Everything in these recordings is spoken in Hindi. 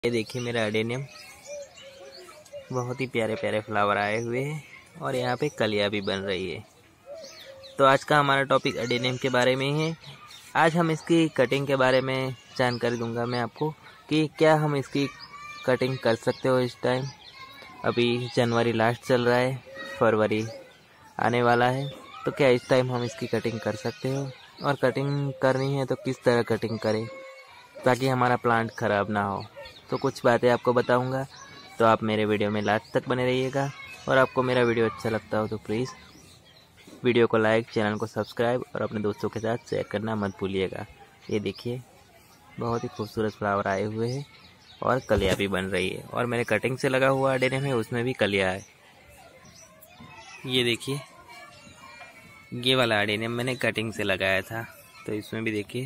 ये देखिए मेरा अडेनियम, बहुत ही प्यारे प्यारे फ्लावर आए हुए हैं और यहाँ पे कलियाँ भी बन रही है। तो आज का हमारा टॉपिक अडेनियम के बारे में ही है। आज हम इसकी कटिंग के बारे में जानकारी दूंगा मैं आपको कि क्या हम इसकी कटिंग कर सकते हो। इस टाइम अभी जनवरी लास्ट चल रहा है, फरवरी आने वाला है, तो क्या इस टाइम हम इसकी कटिंग कर सकते हो, और कटिंग करनी है तो किस तरह कटिंग करें ताकि हमारा प्लांट ख़राब ना हो। तो कुछ बातें आपको बताऊंगा, तो आप मेरे वीडियो में लास्ट तक बने रहिएगा। और आपको मेरा वीडियो अच्छा लगता हो तो प्लीज़ वीडियो को लाइक, चैनल को सब्सक्राइब और अपने दोस्तों के साथ शेयर करना मत भूलिएगा। ये देखिए बहुत ही खूबसूरत फ्लावर आए हुए हैं और कलियाँ भी बन रही है, और मेरे कटिंग से लगा हुआ अडेनियम है उसमें भी कलियाँ है। ये देखिए ये वाला अडेनियम मैंने कटिंग से लगाया था, तो इसमें भी देखिए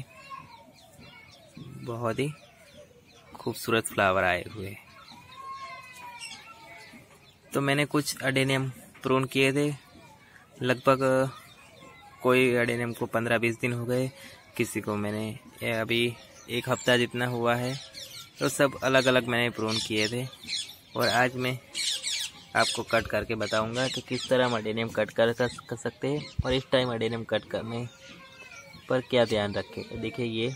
बहुत ही खूबसूरत फ्लावर आए हुए हैं। तो मैंने कुछ अडेनियम प्रून किए थे, लगभग कोई अडेनियम को 15-20 दिन हो गए, किसी को मैंने अभी 1 हफ्ता जितना हुआ है। तो सब अलग अलग मैंने प्रून किए थे, और आज मैं आपको कट करके बताऊंगा कि किस तरह हम अडेनियम कट कर सकते हैं, और इस टाइम अडेनियम कट करने पर क्या ध्यान रखें। देखिए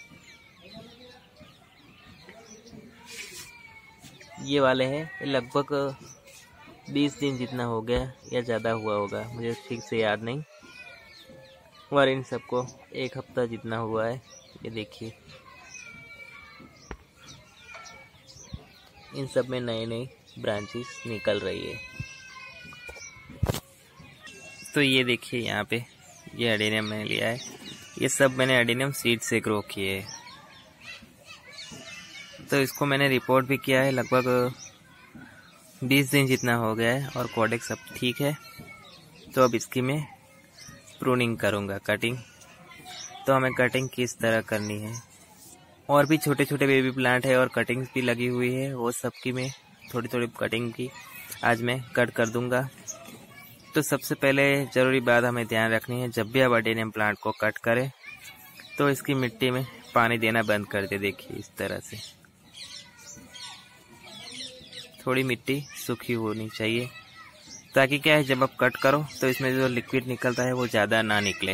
ये वाले हैं, लगभग 20 दिन जितना हो गया या ज़्यादा हुआ होगा, मुझे ठीक से याद नहीं, और इन सबको 1 हफ्ता जितना हुआ है। ये देखिए इन सब में नई नई ब्रांचेस निकल रही है। तो ये देखिए यहाँ पे ये अडेनियम मैंने लिया है, ये सब मैंने अडेनियम सीड से ग्रो किए है। तो इसको मैंने रिपोर्ट भी किया है, लगभग 20 दिन जितना हो गया है, और कोडेक्स सब ठीक है। तो अब इसकी मैं प्रूनिंग करूँगा, कटिंग। तो हमें कटिंग किस तरह करनी है, और भी छोटे छोटे बेबी प्लांट है और कटिंग्स भी लगी हुई है, वो सब की मैं थोड़ी थोड़ी कटिंग की आज मैं कट कर दूंगा। तो सबसे पहले ज़रूरी बात हमें ध्यान रखनी है, जब भी आप अडेनियम प्लांट को कट करें तो इसकी मिट्टी में पानी देना बंद कर दे। देखिए इस तरह से थोड़ी मिट्टी सूखी होनी चाहिए, ताकि क्या है जब आप कट करो तो इसमें जो लिक्विड निकलता है वो ज़्यादा ना निकले।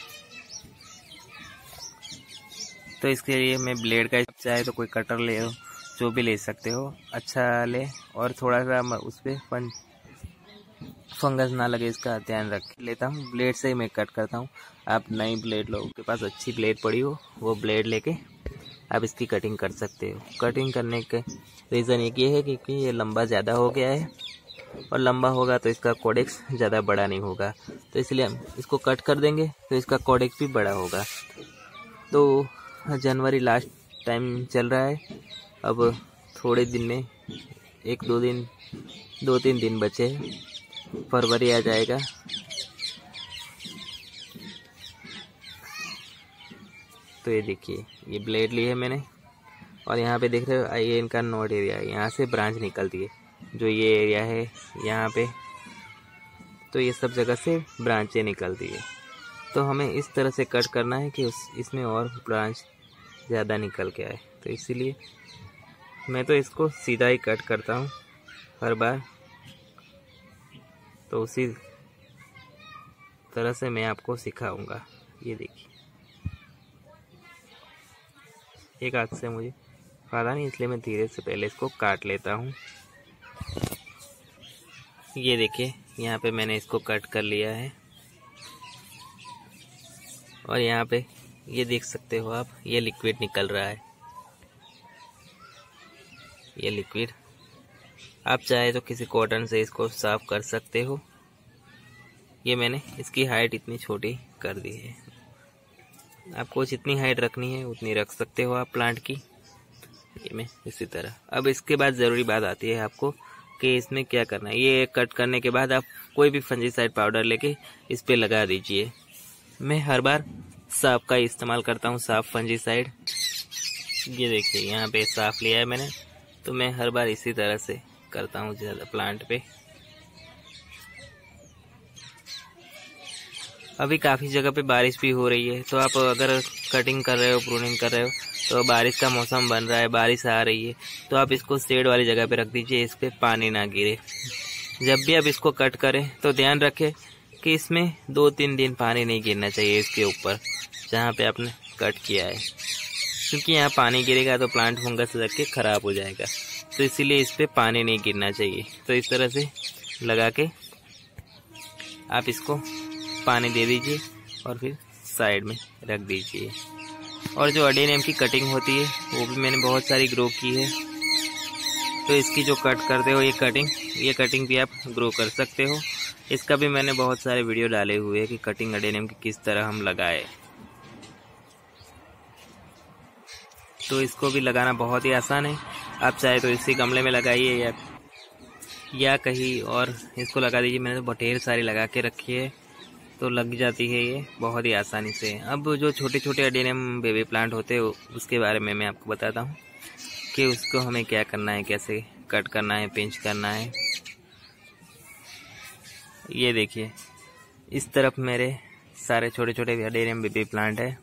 तो इसके लिए मैं ब्लेड का, चाहे तो कोई कटर ले हो, जो भी ले सकते हो, अच्छा ले, और थोड़ा सा उस पर फंगस ना लगे इसका ध्यान रख लेता हूँ। ब्लेड से ही मैं कट करता हूँ। आप नई ब्लेड लो, के पास अच्छी ब्लेड पड़ी हो, वो ब्लेड लेके आप इसकी कटिंग कर सकते हो। कटिंग करने के रीज़न ये है क्योंकि ये लंबा ज़्यादा हो गया है, और लंबा होगा तो इसका कोडेक्स ज़्यादा बड़ा नहीं होगा, तो इसलिए हम इसको कट कर देंगे तो इसका कोडेक्स भी बड़ा होगा। तो जनवरी लास्ट टाइम चल रहा है, अब थोड़े दिन में 2-3 दिन बचे हैं, फरवरी आ जाएगा। तो ये देखिए ये ब्लेड ली है मैंने, और यहाँ पे देख रहे हो ये इनका नोड एरिया है, यहाँ से ब्रांच निकलती है, जो ये एरिया है यहाँ पे, तो ये सब जगह से ब्रांचें निकलती है। तो हमें इस तरह से कट करना है कि इसमें और ब्रांच ज़्यादा निकल के आए। तो इसीलिए मैं तो इसको सीधा ही कट करता हूँ हर बार। तो उसी तरह से मैं आपको सिखाऊंगा। ये देखिए एक हाथ से मुझे पता नहीं, इसलिए मैं धीरे से पहले इसको काट लेता हूँ। ये देखिए यहाँ पे मैंने इसको कट कर लिया है, और यहाँ पे ये देख सकते हो आप, ये लिक्विड निकल रहा है। ये लिक्विड आप चाहे तो किसी कॉटन से इसको साफ कर सकते हो। ये मैंने इसकी हाइट इतनी छोटी कर दी है, आपको जितनी हाइट रखनी है उतनी रख सकते हो आप प्लांट की। ये मैं इसी तरह। अब इसके बाद ज़रूरी बात आती है आपको कि इसमें क्या करना है। ये कट करने के बाद आप कोई भी फंजीसाइड पाउडर लेके इस पे लगा दीजिए। मैं हर बार साफ का इस्तेमाल करता हूँ, साफ फंजीसाइड। ये देखिए यहाँ पे साफ लिया है मैंने, तो मैं हर बार इसी तरह से करता हूँ ज़्यादा प्लांट पे। अभी काफ़ी जगह पे बारिश भी हो रही है, तो आप अगर कटिंग कर रहे हो, प्रूनिंग कर रहे हो, तो बारिश का मौसम बन रहा है, बारिश आ रही है, तो आप इसको शेड वाली जगह पे रख दीजिए, इस पर पानी ना गिरे। जब भी आप इसको कट करें तो ध्यान रखें कि इसमें 2-3 दिन पानी नहीं गिरना चाहिए इसके ऊपर जहाँ पे आपने कट किया है, क्योंकि यहाँ पानी गिरेगा तो प्लांट फंगस लग के ख़राब हो जाएगा। तो इसीलिए इस पर पानी नहीं गिरना चाहिए। तो इस तरह से लगा के आप इसको पानी दे दीजिए और फिर साइड में रख दीजिए। और जो अडेनियम की कटिंग होती है वो भी मैंने बहुत सारी ग्रो की है, तो इसकी जो कट करते हो ये कटिंग भी आप ग्रो कर सकते हो। इसका भी मैंने बहुत सारे वीडियो डाले हुए हैं कि कटिंग अडेनियम की किस तरह हम लगाए। तो इसको भी लगाना बहुत ही आसान है। आप चाहे तो इसी गमले में लगाइए या कहीं और इसको लगा दीजिए। मैंने तो ढेर सारी लगा के रखी है, तो लग जाती है ये बहुत ही आसानी से। अब जो छोटे छोटे अडेनियम बेबी प्लांट होते हैं उसके बारे में मैं आपको बताता हूँ कि उसको हमें क्या करना है, कैसे कट करना है, पिंच करना है। ये देखिए, इस तरफ मेरे सारे छोटे छोटे अडेनियम बेबी प्लांट है,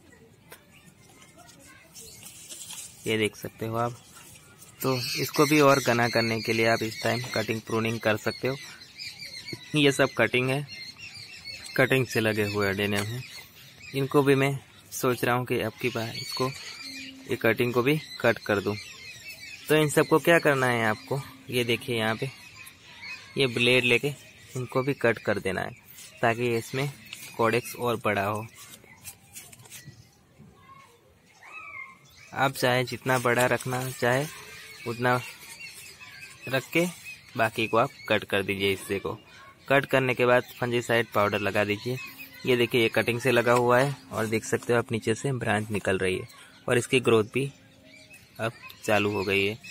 ये देख सकते हो आप। तो इसको भी और घना करने के लिए आप इस टाइम कटिंग प्रूनिंग कर सकते हो। ये सब कटिंग है, कटिंग से लगे हुए अडेनियम हैं। इनको भी मैं सोच रहा हूँ कि अब की बार इसको ये कटिंग को भी कट कर दूँ। तो इन सबको क्या करना है आपको, ये देखिए यहाँ पे ये ब्लेड लेके इनको भी कट कर देना है, ताकि इसमें कोडेक्स और बड़ा हो। आप चाहे जितना बड़ा रखना चाहे उतना रख के बाकी को आप कट कर दीजिए। हिस्से को कट करने के बाद फंजीसाइड पाउडर लगा दीजिए। ये देखिए, ये कटिंग से लगा हुआ है और देख सकते हो आप नीचे से ब्रांच निकल रही है और इसकी ग्रोथ भी अब चालू हो गई है।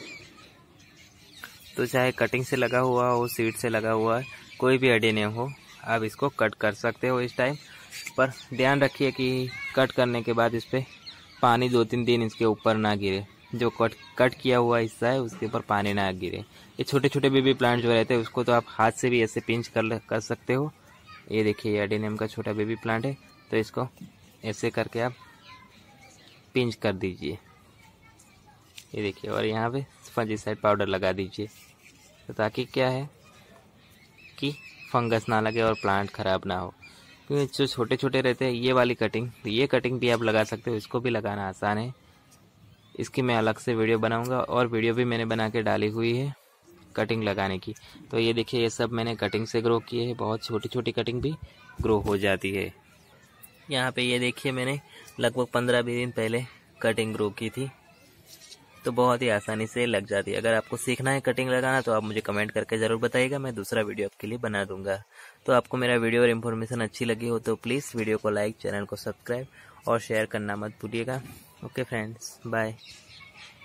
तो चाहे कटिंग से लगा हुआ हो, सीड से लगा हुआ है, कोई भी अडेनियम हो, आप इसको कट कर सकते हो इस टाइम। पर ध्यान रखिए कि कट करने के बाद इस पर पानी 2-3 दिन इसके ऊपर ना गिरे। जो कट किया हुआ हिस्सा है उसके ऊपर पानी ना गिरे। ये छोटे छोटे बेबी प्लांट जो रहते हैं उसको तो आप हाथ से भी ऐसे पिंच कर सकते हो। ये देखिए, ये अडेनियम का छोटा बेबी प्लांट है, तो इसको ऐसे करके आप पिंच कर दीजिए। ये देखिए, और यहाँ पे फंजीसाइड पाउडर लगा दीजिए, तो ताकि क्या है कि फंगस ना लगे और प्लांट ख़राब ना हो। क्योंकि जो छोटे छोटे रहते हैं ये वाली कटिंग, तो ये कटिंग भी आप लगा सकते हो, इसको भी लगाना आसान है। इसकी मैं अलग से वीडियो बनाऊंगा और वीडियो भी मैंने बना के डाली हुई है कटिंग लगाने की। तो ये देखिए, ये सब मैंने कटिंग से ग्रो किए हैं। बहुत छोटी छोटी कटिंग भी ग्रो हो जाती है। यहाँ पे ये देखिए, मैंने लगभग 15-20 दिन पहले कटिंग ग्रो की थी, तो बहुत ही आसानी से लग जाती है। अगर आपको सीखना है कटिंग लगाना तो आप मुझे कमेंट करके ज़रूर बताइएगा, मैं दूसरा वीडियो आपके लिए बना दूंगा। तो आपको मेरा वीडियो और इन्फॉर्मेशन अच्छी लगी हो तो प्लीज़ वीडियो को लाइक, चैनल को सब्सक्राइब और शेयर करना मत भूलिएगा। Okay friends, bye.